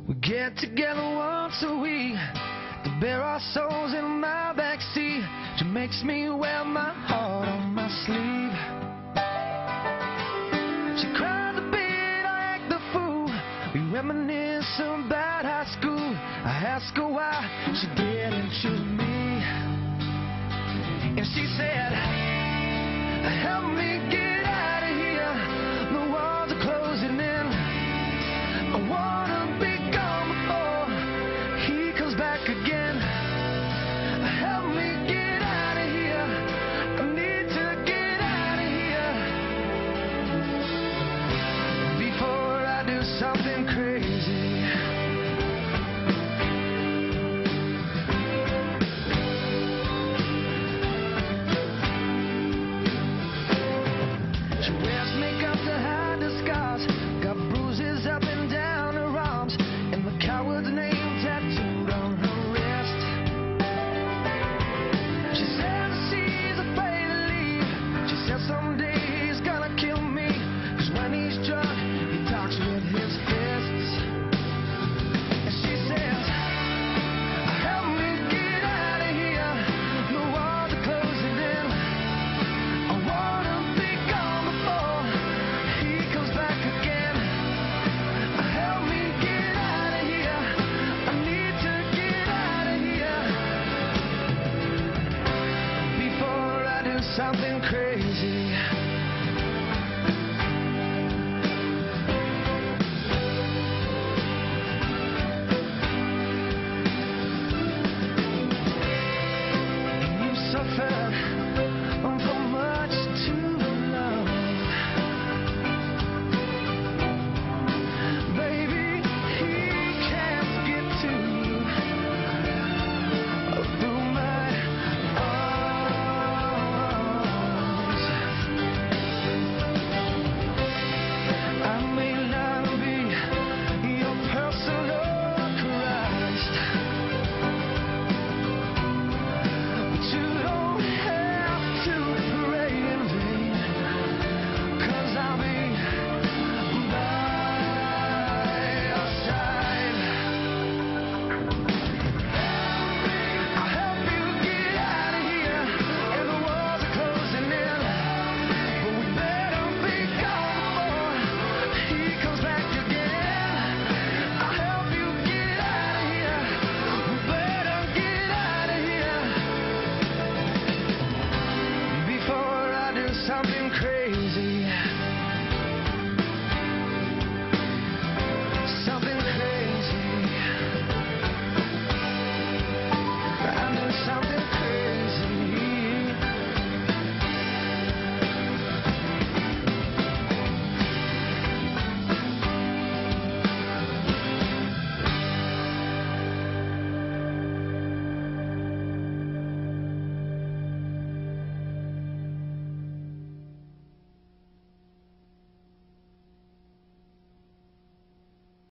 We get together once a week to bare our souls in my backseat. She makes me wear my heart on my sleeve. She cries a bit, I act the fool. We reminisce about high school. I ask her why she didn't choose me, and she said, help me get out of here. The walls are closing in. I wanna be gone before he comes back again. Help me get out of here. I need to get out of here before I do something crazy. She wears makeup to hide the scars, got bruises up and down her arms, and the coward's name tattooed on her wrist. She says she's afraid to leave. She says someday he's gonna kill me, 'cause when he's drunk, he talks with his fists. And she says, help me get out of here. The walls are closing in. I wanna be gone before he comes back again. Help me get out of here. I need to get out of here before I do something crazy.